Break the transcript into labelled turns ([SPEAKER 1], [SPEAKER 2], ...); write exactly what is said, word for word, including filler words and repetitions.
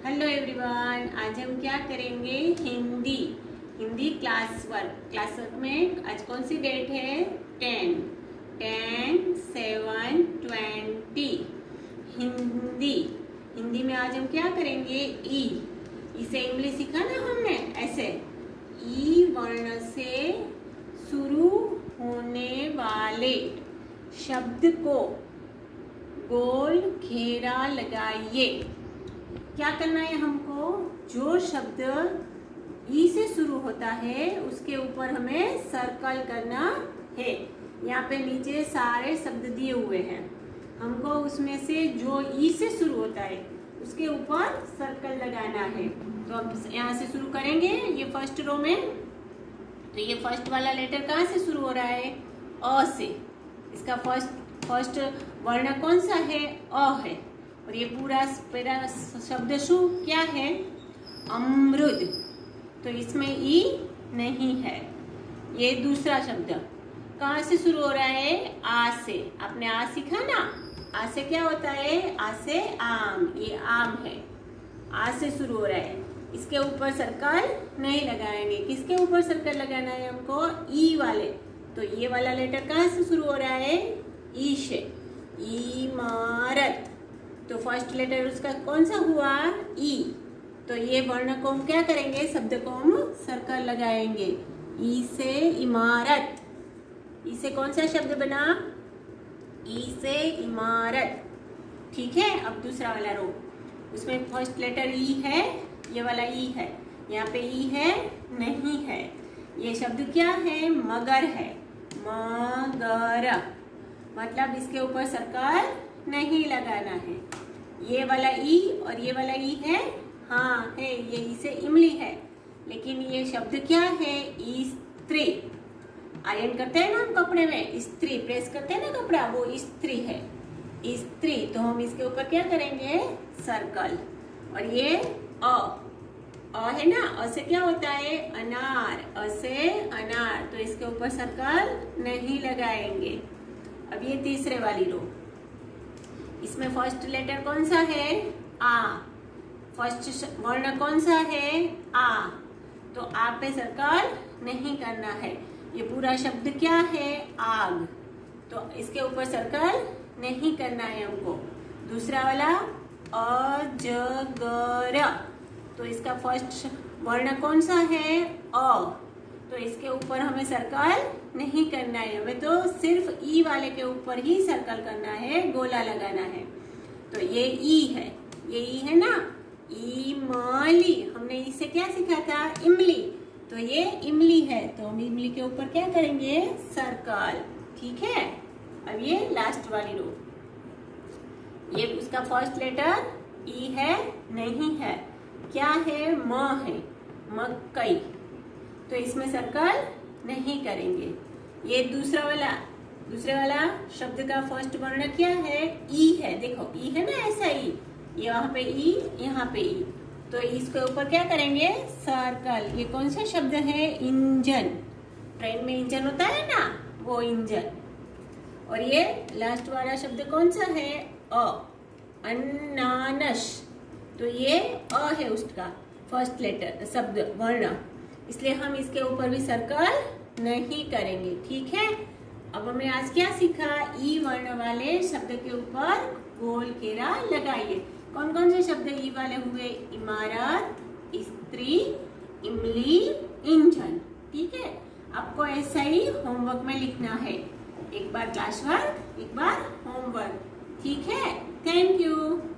[SPEAKER 1] Hello everyone, आज हम क्या करेंगे? Hindi Hindi class work class work में आज कौन सी डेट है? Ten ten seven twenty. Hindi Hindi में आज हम क्या करेंगे? ई इसे इंग्लिश सीखा ना हमने, ऐसे ई वर्ण से शुरू होने वाले शब्द को गोल घेरा लगाइए। क्या करना है हमको? जो शब्द ई से शुरू होता है उसके ऊपर हमें सर्कल करना है। यहाँ पे नीचे सारे शब्द दिए हुए हैं, हमको उसमें से जो ई से शुरू होता है उसके ऊपर सर्कल लगाना है। तो अब यहाँ से शुरू करेंगे। ये फर्स्ट रो में, तो ये फर्स्ट वाला लेटर कहाँ से शुरू हो रहा है? अ से। इसका फर्स्ट फर्स्ट वर्ण कौन सा है? अ है। और ये पूरा पूरा शब्द शु क्या है? अमृत। तो इसमें ई नहीं है। ये दूसरा शब्द कहाँ से शुरू हो रहा है? आ से। आपने आ सीखा ना, आ से क्या होता है? आ से आम, ये आम है। आ से शुरू हो रहा है, इसके ऊपर सर्कल नहीं लगाएंगे। किसके ऊपर सर्कल लगाना है हमको? ई वाले। तो ये वाला लेटर कहाँ से शुरू हो रहा है? ई से। इमारत। तो फर्स्ट लेटर उसका कौन सा हुआ? ई। तो ये वर्ण को हम क्या करेंगे? शब्द को हम सर्कल लगाएंगे। ई से इमारत। ई से कौन सा शब्द बना? ई से इमारत। ठीक है। अब दूसरा वाला रो, उसमें फर्स्ट लेटर ई है, ये वाला ई है। यहाँ पे ई है नहीं है। ये शब्द क्या है? मगर है। मगर मतलब इसके ऊपर सर्कल नहीं लगाना है। ये वाला ई और ये वाला ई है, हाँ है, ये ई से इमली है। लेकिन ये शब्द क्या है? स्त्री। आयरन करते हैं ना हम कपड़े में, स्त्री प्रेस करते हैं ना कपड़ा, वो स्त्री है। स्त्री। तो हम इसके ऊपर क्या करेंगे? सर्कल। और ये अ अ है ना, अ से क्या होता है? अनार। अ से अनार। तो इसके ऊपर सर्कल नहीं लगाएंगे। अब ये तीसरे वाली रो, इसमें फर्स्ट लेटर कौन सा है? आ। फर्स्ट वर्ण कौन सा है? आ। तो आ पे सर्कल नहीं करना है। ये पूरा शब्द क्या है? आग। तो इसके ऊपर सर्कल नहीं करना है हमको। दूसरा वाला अजगर। तो इसका फर्स्ट वर्ण कौन सा है? अ। तो इसके ऊपर हमें सर्कल नहीं करना है, हमें तो सिर्फ ई वाले के ऊपर ही सर्कल करना है, गोला लगाना है। तो ये ई है, ये ई है ना, इमली। हमने इसे क्या सीखा था? इमली। तो ये इमली है, तो हम इमली के ऊपर क्या करेंगे? सर्कल। ठीक है। अब ये लास्ट वाली रो, ये उसका फर्स्ट लेटर ई है नहीं है, क्या है? म है, मकई। तो इसमें सर्कल नहीं करेंगे। ये दूसरा वाला दूसरे वाला शब्द का फर्स्ट वर्ण क्या है? ई है। देखो ई है ना, ऐसा ई, ये वहां पे ई, यहाँ पे ई। तो इसके ऊपर क्या करेंगे? सर्कल। ये कौन सा शब्द है? इंजन। ट्रेन में इंजन होता है ना, वो इंजन। और ये लास्ट वाला शब्द कौन सा है? अ। अनानस। तो ये अ है उसका फर्स्ट लेटर शब्द वर्ण, इसलिए हम इसके ऊपर भी सर्कल नहीं करेंगे। ठीक है। अब हमने आज क्या सीखा? ई वर्ण वाले शब्द के ऊपर गोल घेरा लगाइए। कौन कौन से शब्द ई वाले हुए? इमारत, स्त्री, इमली, इंजन। ठीक है। आपको ऐसा ही होमवर्क में लिखना है, एक बार क्लास वर्क, एक बार होमवर्क। ठीक है। Thank you.